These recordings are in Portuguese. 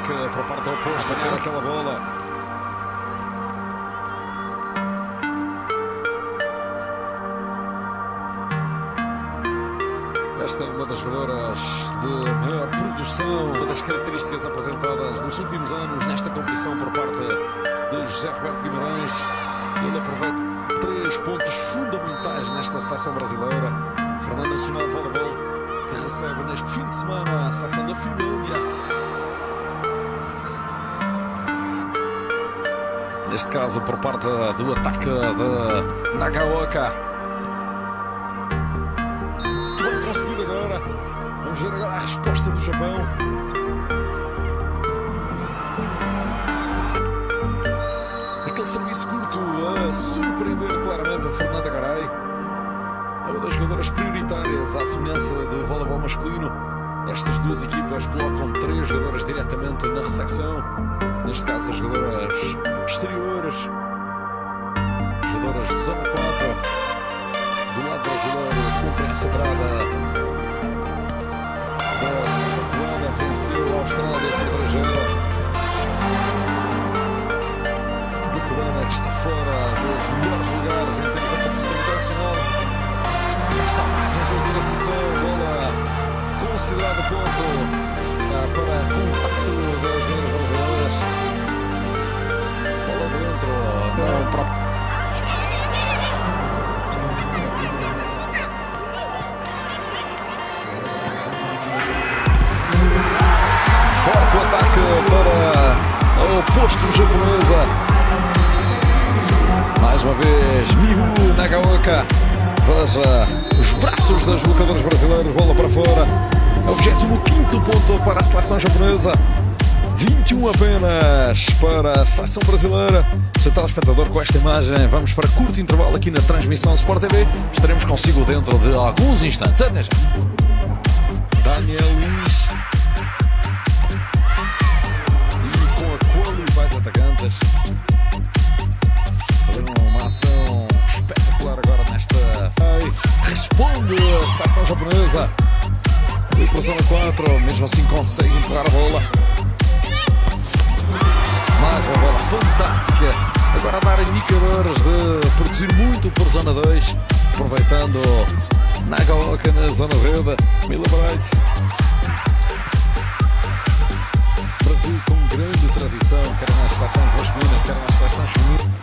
ataque para a parte oposta a ter aquela bola. Esta é uma das jogadoras de maior produção, uma das características apresentadas nos últimos anos nesta competição por parte de José Roberto Guimarães. Ele aproveita 3 pontos fundamentais nesta seleção brasileira. Fernando Nacional de Voleibol, que recebe neste fim de semana a seleção da Finlândia. Neste caso por parte do ataque de Nagaoka. Conseguido agora. Vamos ver agora a resposta do Japão. Aquele serviço curto a surpreender claramente a Fernanda Garay. É uma das jogadoras prioritárias à semelhança do voleibol masculino. Estas duas equipas colocam 3 jogadoras diretamente na recepção. Neste caso as jogadoras exteriores. Jogadoras de zona 4. Do lado brasileiro, cumprem essa entrada da seleção cubana, venceu a Austrália por 3-0. A equipa cubana que está fora dos melhores lugares em termos de competição internacional. Está mais um jogo de transição, bola considerada ponto para contacto das jogadoras brasileiras. Bola dentro, não para. Forte o ataque para o oposto japonesa. Mais uma vez, Miyu Nagaoka. Veja os braços das bloqueadoras brasileiras. Bola para fora. É o 25º ponto para a seleção japonesa. 21 apenas para a seleção brasileira. Seu telespectador, com esta imagem, vamos para curto intervalo aqui na transmissão Sport TV. Estaremos consigo dentro de alguns instantes. Até já. Daniel Lins. Atacantes fazendo uma ação espetacular agora nesta. Responde a seleção japonesa. Foi para a zona 4, mesmo assim consegue empurrar a bola. Mais uma bola fantástica. Agora a dar indicadores de produzir muito por zona 2, aproveitando Nagaoka na zona verde. Mila Bright. Brasil com grande tradição, quer nas seleções masculinas, quer nas seleções femininas.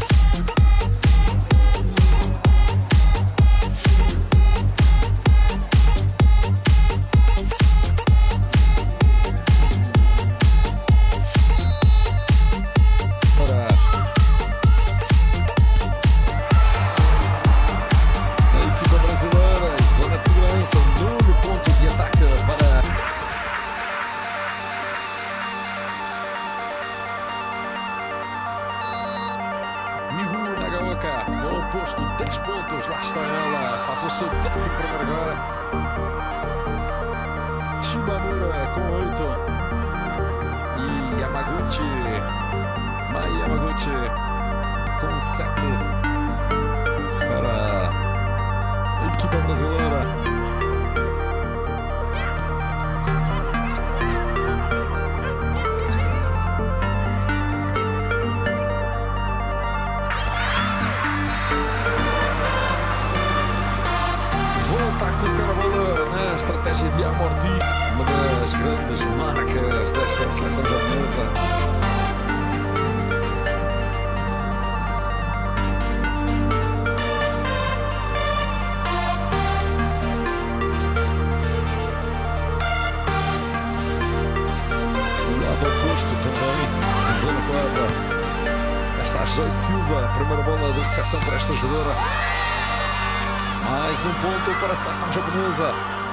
Para a equipa brasileira, zona de segurança, 9 pontos de ataque para. Miyu Nagaoka, no oposto, 10 pontos, lá está ela, faz o seu 11º agora. Shimamura com 8. E Yamaguchi, Mai Yamaguchi com 7 para a equipa brasileira. Volta a colocar a bola na estratégia de amorti, uma das grandes marcas desta seleção japonesa. O lado oposto também, zona 4. Está a Joy Silva, primeira bola de recepção para esta jogadora. Mais um ponto para a seleção japonesa.